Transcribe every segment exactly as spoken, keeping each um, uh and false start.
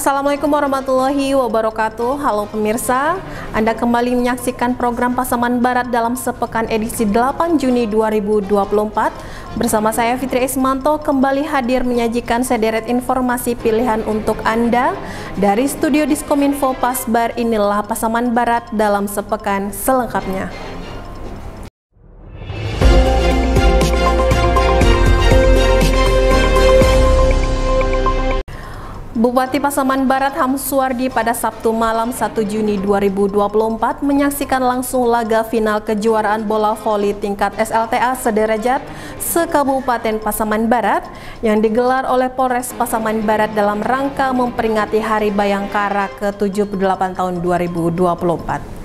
Assalamualaikum warahmatullahi wabarakatuh. Halo pemirsa, Anda kembali menyaksikan program Pasaman Barat dalam sepekan edisi delapan Juni dua ribu dua puluh empat. Bersama saya Fitri Ismanto kembali hadir menyajikan sederet informasi pilihan untuk Anda dari studio Diskominfo Pasbar. Inilah Pasaman Barat dalam sepekan selengkapnya. Bupati Pasaman Barat Hamsuwardi pada Sabtu malam satu Juni dua ribu dua puluh empat menyaksikan langsung laga final kejuaraan bola voli tingkat S L T A sederajat se-Kabupaten Pasaman Barat yang digelar oleh Polres Pasaman Barat dalam rangka memperingati Hari Bayangkara ke tujuh puluh delapan tahun dua ribu dua puluh empat.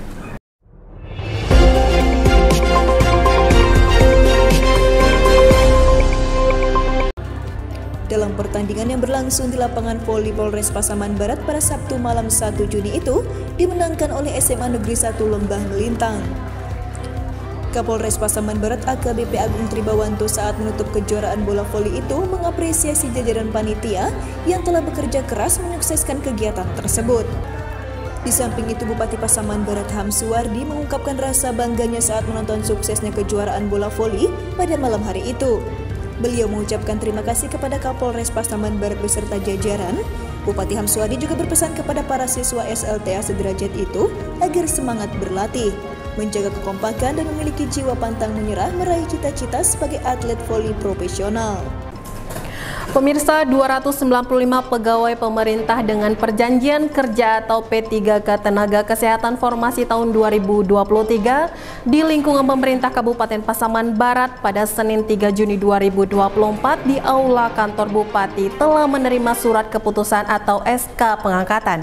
Dalam pertandingan yang berlangsung di lapangan voli Polres Pasaman Barat pada Sabtu malam satu Juni itu dimenangkan oleh S M A Negeri satu Lembah Melintang. Kapolres Pasaman Barat A K B P Agung Tribawanto saat menutup kejuaraan bola voli itu mengapresiasi jajaran panitia yang telah bekerja keras menyukseskan kegiatan tersebut. Di samping itu, Bupati Pasaman Barat Hamsuwardi mengungkapkan rasa bangganya saat menonton suksesnya kejuaraan bola voli pada malam hari itu. Beliau mengucapkan terima kasih kepada Kapolres Pasaman Barat beserta jajaran. Bupati Hamsuwardi juga berpesan kepada para siswa S L T A sederajat itu agar semangat berlatih, menjaga kekompakan dan memiliki jiwa pantang menyerah meraih cita-cita sebagai atlet voli profesional. Pemirsa, dua ratus sembilan puluh lima pegawai pemerintah dengan perjanjian kerja atau P tiga K Tenaga Kesehatan Formasi tahun dua ribu dua puluh tiga di lingkungan pemerintah Kabupaten Pasaman Barat pada Senin tiga Juni dua ribu dua puluh empat di Aula Kantor Bupati telah menerima surat keputusan atau S K pengangkatan.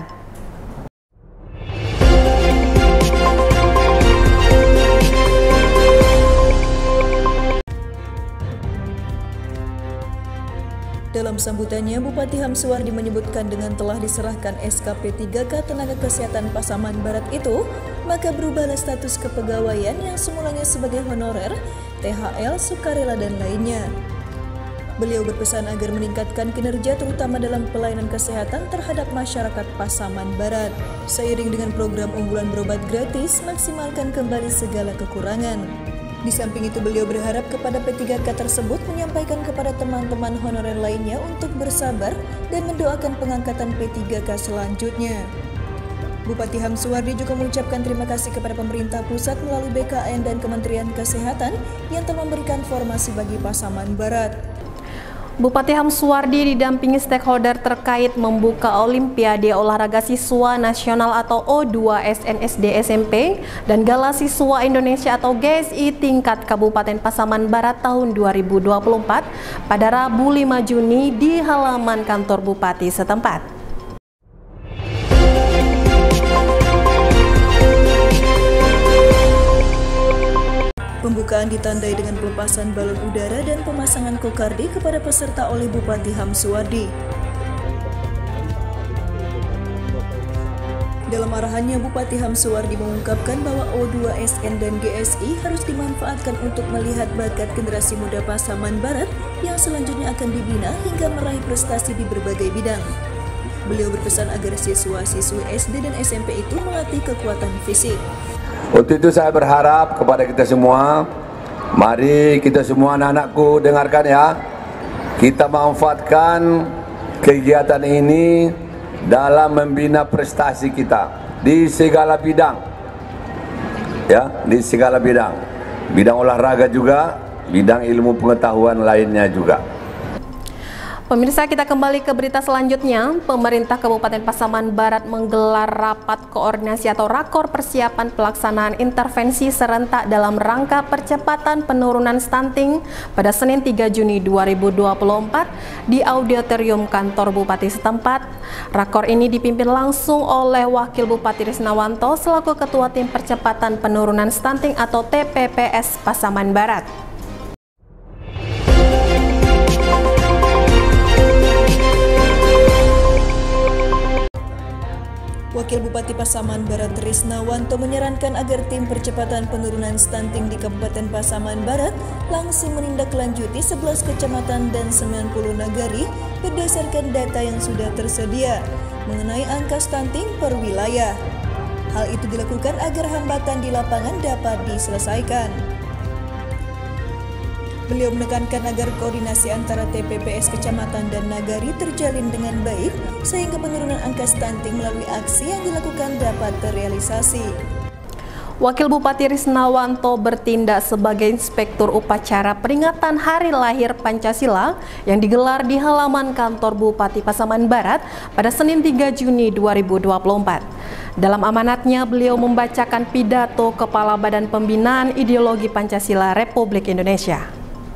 Dalam sambutannya, Bupati Hamsuwardi menyebutkan dengan telah diserahkan S K P tiga K Tenaga Kesehatan Pasaman Barat itu, maka berubahlah status kepegawaian yang semulanya sebagai honorer, T H L, sukarela, dan lainnya. Beliau berpesan agar meningkatkan kinerja terutama dalam pelayanan kesehatan terhadap masyarakat Pasaman Barat. Seiring dengan program unggulan berobat gratis, maksimalkan kembali segala kekurangan. Di samping itu, beliau berharap kepada P tiga K tersebut menyampaikan kepada teman-teman honorer lainnya untuk bersabar dan mendoakan pengangkatan P tiga K selanjutnya. Bupati Hamsuwardi juga mengucapkan terima kasih kepada pemerintah pusat melalui B K N dan Kementerian Kesehatan yang telah memberikan formasi bagi Pasaman Barat. Bupati Hamsuwardi didampingi stakeholder terkait membuka Olimpiade Olahraga Siswa Nasional atau O dua S N S D S M P dan Gala Siswa Indonesia atau G S I tingkat Kabupaten Pasaman Barat tahun dua ribu dua puluh empat pada Rabu lima Juni di halaman kantor Bupati setempat. Pembukaan ditandai dengan pelepasan balon udara dan pemasangan kokardi kepada peserta oleh Bupati Hamsuwardi. Dalam arahannya, Bupati Hamsuwardi mengungkapkan bahwa O dua S N dan G S I harus dimanfaatkan untuk melihat bakat generasi muda Pasaman Barat yang selanjutnya akan dibina hingga meraih prestasi di berbagai bidang. Beliau berpesan agar siswa-siswi S D dan S M P itu melatih kekuatan fisik. Untuk itu saya berharap kepada kita semua, mari kita semua anak-anakku dengarkan ya, kita manfaatkan kegiatan ini dalam membina prestasi kita di segala bidang, ya, di segala bidang, bidang olahraga juga, bidang ilmu pengetahuan lainnya juga. Pemirsa, kita kembali ke berita selanjutnya. Pemerintah Kabupaten Pasaman Barat menggelar rapat koordinasi atau rakor persiapan pelaksanaan intervensi serentak dalam rangka percepatan penurunan stunting pada Senin tiga Juni dua ribu dua puluh empat di auditorium kantor Bupati setempat. Rakor ini dipimpin langsung oleh Wakil Bupati Risnawanto selaku Ketua Tim Percepatan Penurunan Stunting atau T P P S Pasaman Barat. Wakil Bupati Pasaman Barat Trisnawanto menyarankan agar tim percepatan penurunan stunting di Kabupaten Pasaman Barat langsung menindaklanjuti sebelas kecamatan dan sembilan puluh nagari berdasarkan data yang sudah tersedia mengenai angka stunting per wilayah. Hal itu dilakukan agar hambatan di lapangan dapat diselesaikan. Beliau menekankan agar koordinasi antara T P P S kecamatan dan nagari terjalin dengan baik sehingga penurunan angka stunting melalui aksi yang dilakukan dapat terrealisasi. Wakil Bupati Trisnawanto bertindak sebagai inspektur upacara peringatan Hari Lahir Pancasila yang digelar di halaman kantor Bupati Pasaman Barat pada Senin tiga Juni dua ribu dua puluh empat. Dalam amanatnya, beliau membacakan pidato Kepala Badan Pembinaan Ideologi Pancasila Republik Indonesia.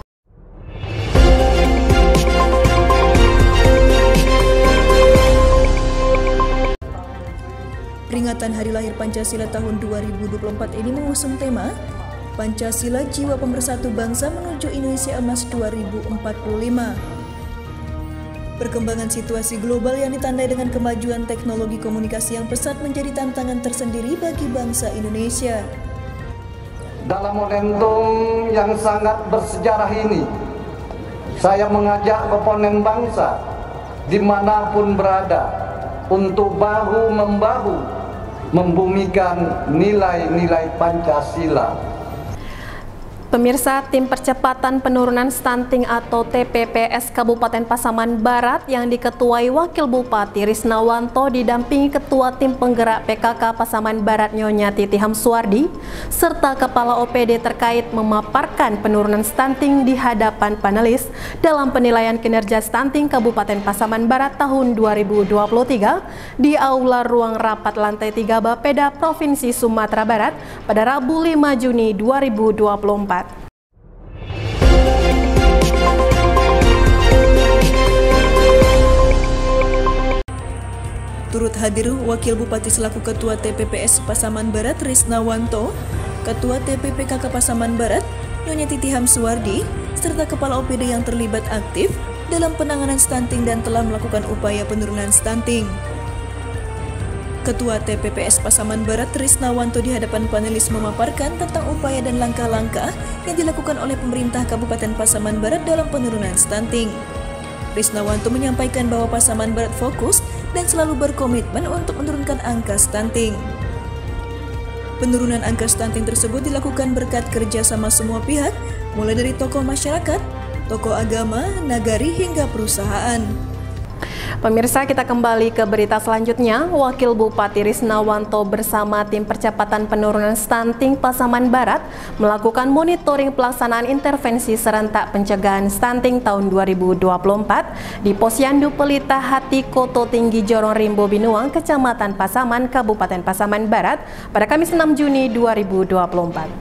Peringatan Hari Lahir Pancasila tahun dua ribu dua puluh empat ini mengusung tema Pancasila Jiwa Pemersatu Bangsa Menuju Indonesia Emas dua ribu empat puluh lima. Perkembangan situasi global yang ditandai dengan kemajuan teknologi komunikasi yang pesat menjadi tantangan tersendiri bagi bangsa Indonesia. Dalam momentum yang sangat bersejarah ini, saya mengajak komponen bangsa dimanapun berada untuk bahu-membahu membumikan nilai-nilai Pancasila. Pemirsa, tim percepatan penurunan stunting atau T P P S Kabupaten Pasaman Barat yang diketuai Wakil Bupati Trisnawanto didampingi Ketua Tim Penggerak P K K Pasaman Barat Nyonya Titi Hamsuwardi serta Kepala O P D terkait memaparkan penurunan stunting di hadapan panelis dalam penilaian kinerja stunting Kabupaten Pasaman Barat tahun dua ribu dua puluh tiga di Aula Ruang Rapat Lantai tiga Bapeda Provinsi Sumatera Barat pada Rabu lima Juni dua ribu dua puluh empat. Turut hadir Wakil Bupati selaku Ketua T P P S Pasaman Barat Trisnawanto, Ketua T P P K K Pasaman Barat Nyonya Titi Hamsuwardi, serta Kepala O P D yang terlibat aktif dalam penanganan stunting dan telah melakukan upaya penurunan stunting. Ketua T P P S Pasaman Barat Trisnawanto di hadapan panelis memaparkan tentang upaya dan langkah-langkah yang dilakukan oleh pemerintah Kabupaten Pasaman Barat dalam penurunan stunting. Trisnawanto menyampaikan bahwa Pasaman Barat fokus dan selalu berkomitmen untuk menurunkan angka stunting. Penurunan angka stunting tersebut dilakukan berkat kerjasama semua pihak, mulai dari tokoh masyarakat, tokoh agama, nagari hingga perusahaan. Pemirsa, kita kembali ke berita selanjutnya. Wakil Bupati Trisnawanto bersama tim percepatan penurunan stunting Pasaman Barat melakukan monitoring pelaksanaan intervensi serentak pencegahan stunting tahun dua ribu dua puluh empat di Posyandu Pelita Hati Koto Tinggi Jorong Rimbo Binuang, Kecamatan Pasaman, Kabupaten Pasaman Barat pada Kamis enam Juni dua ribu dua puluh empat.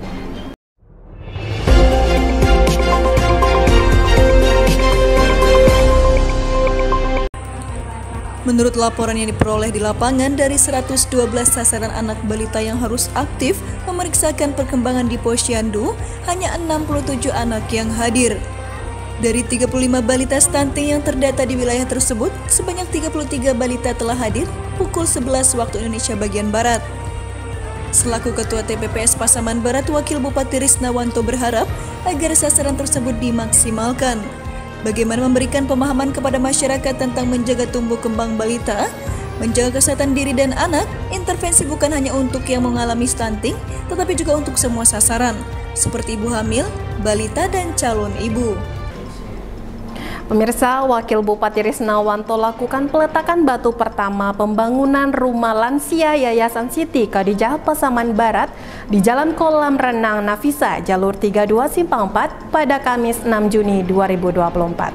Menurut laporan yang diperoleh di lapangan, dari seratus dua belas sasaran anak balita yang harus aktif memeriksakan perkembangan di Posyandu, hanya enam puluh tujuh anak yang hadir. Dari tiga puluh lima balita stunting yang terdata di wilayah tersebut, sebanyak tiga puluh tiga balita telah hadir pukul sebelas waktu Indonesia bagian Barat. Selaku Ketua T P P S Pasaman Barat, Wakil Bupati Trisnawanto berharap agar sasaran tersebut dimaksimalkan. Bagaimana memberikan pemahaman kepada masyarakat tentang menjaga tumbuh kembang balita, menjaga kesehatan diri dan anak. Intervensi bukan hanya untuk yang mengalami stunting, tetapi juga untuk semua sasaran, seperti ibu hamil, balita, dan calon ibu. Pemirsa, Wakil Bupati Trisnawanto lakukan peletakan batu pertama pembangunan rumah lansia Yayasan Siti Khadijah Pasaman Barat di Jalan Kolam Renang Nafisa, Jalur tiga puluh dua Simpang empat pada Kamis enam Juni dua ribu dua puluh empat.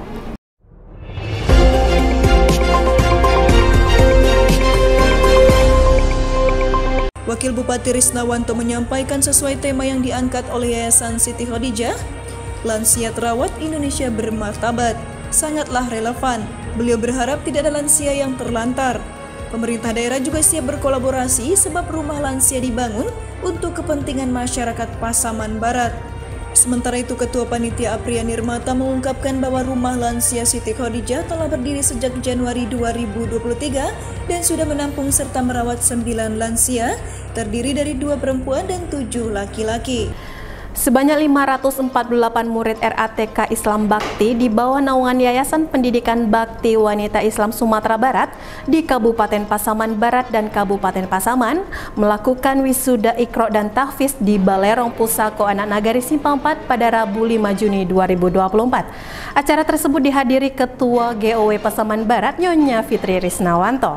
Wakil Bupati Trisnawanto menyampaikan sesuai tema yang diangkat oleh Yayasan Siti Khadijah, lansia terawat Indonesia bermartabat, sangatlah relevan. Beliau berharap tidak ada lansia yang terlantar. Pemerintah daerah juga siap berkolaborasi sebab rumah lansia dibangun untuk kepentingan masyarakat Pasaman Barat. Sementara itu, Ketua Panitia Apriani Nirmata mengungkapkan bahwa Rumah Lansia Siti Khadijah telah berdiri sejak Januari dua ribu dua puluh tiga dan sudah menampung serta merawat sembilan lansia, terdiri dari dua perempuan dan tujuh laki-laki. Sebanyak lima ratus empat puluh delapan murid R A T K Islam Bakti di bawah naungan Yayasan Pendidikan Bakti Wanita Islam Sumatera Barat di Kabupaten Pasaman Barat dan Kabupaten Pasaman melakukan wisuda Iqra dan tahfiz di Balerong Pusako Anak Nagari Simpang empat pada Rabu lima Juni dua ribu dua puluh empat. Acara tersebut dihadiri Ketua G O W Pasaman Barat Nyonya Fitri Risnawanto.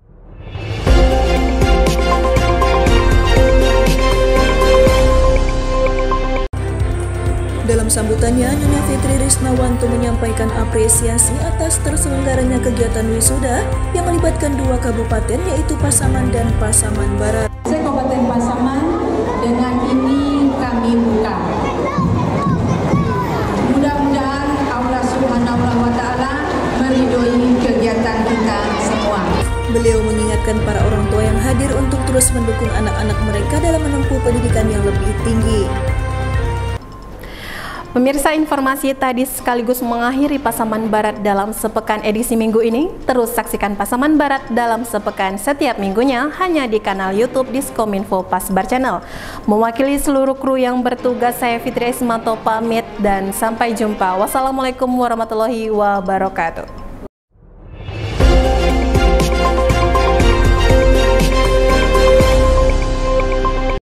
Dalam sambutannya, Nyonya Fitri Risnawanto menyampaikan apresiasi atas terselenggaranya kegiatan wisuda yang melibatkan dua kabupaten, yaitu Pasaman dan Pasaman Barat. Kabupaten Pasaman dengan ini kami buka. Mudah-mudahan Allah Subhanahu wa Ta'ala meridhoi kegiatan kita semua. Beliau mengingatkan para orang tua yang hadir untuk terus mendukung anak-anak mereka dalam menempuh pendidikan yang lebih tinggi. Pemirsa, informasi tadi sekaligus mengakhiri Pasaman Barat dalam sepekan edisi minggu ini. Terus saksikan Pasaman Barat dalam sepekan setiap minggunya hanya di kanal YouTube Diskominfo Pasbar Channel. Mewakili seluruh kru yang bertugas, saya Fitri Ismanto pamit dan sampai jumpa. Wassalamualaikum warahmatullahi wabarakatuh.